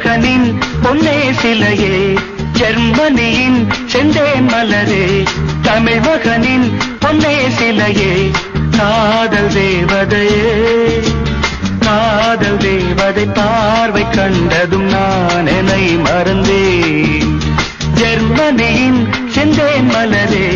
மகனின் பொன்னே சிலையே, ஜெர்மனியின் செந்தேன் மலரே, தமிழ் மகனின் பொன்னே சிலையே, காதல் தேவதையே, காதல் தேவதை பார்வை கண்டதும் நான் என்னை மறந்தேன். ஜெர்மனியின் செந்தேன் மலரே.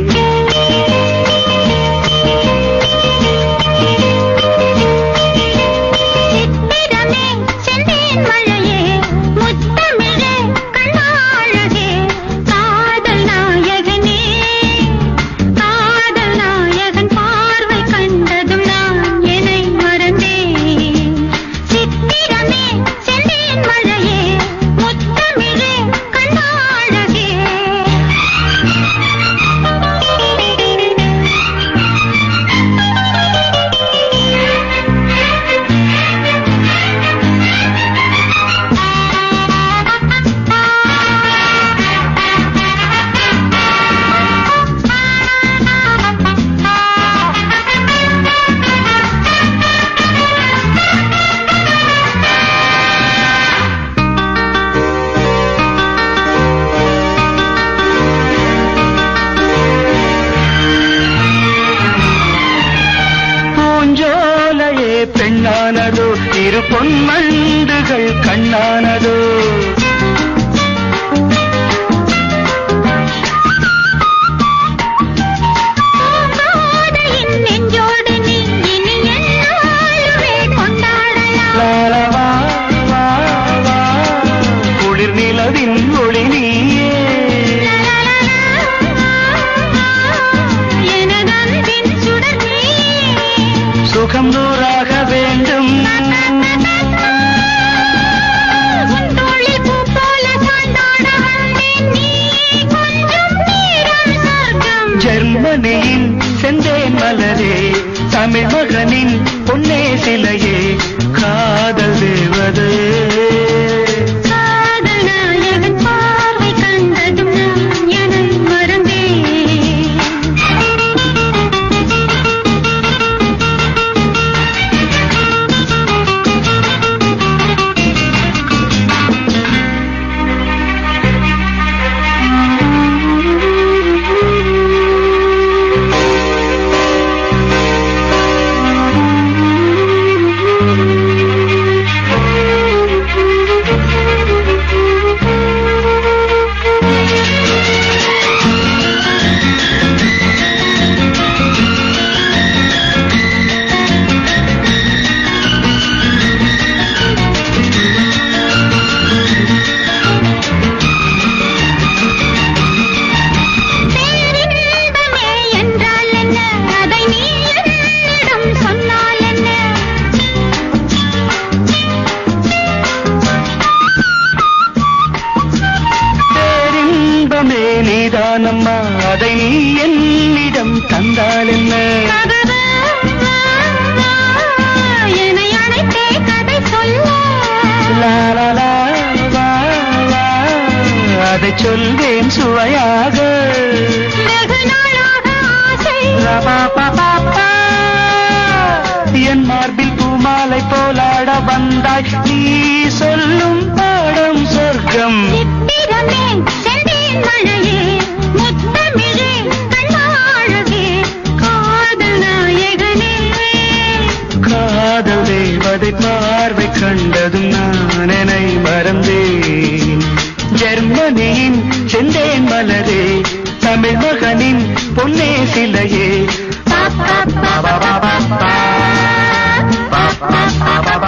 பெண்ணானதோ இரு பொன்மண்டுகள் கண்ணானதோ, நெஞ்சோடு நீ இனி என்னாலுமே கொண்டாடலாம். குளிர் நிலவின் ஒளி நீயே, எனதன்பின் சுடர் நீ, சுகம் நூறாக வேண்டும். ஜெர்மனியின் செந்தேன் மலரே, தமிழ் மகனின் பொன்னே சிலையே, காதல் தேவதையே, காதல் நாயகன் பார்வை கண்டதும் நான் என்னை மறந்தேன். நீதானம்மா அதை நீ என்னிடம் தந்தால் என்ன, என்னை அழைத்தே கதை சொல்ல, அதை சொல்வேன் சுவையாக. என் மார்பில் பூமாலை போலாட வந்தாய், நீ சொல்லும் பாடம் சொர்க்கம். மழையே முத்தமிழே கண்ணாழகே, காதல் நாயகனே, காதல் தேவதை பார்வை கண்டதும் நான் என்னை மறந்தேன். ஜெர்மனியின் செந்தேன் மலரே, தமிழ் மகனின் பொன்னே சிலையே,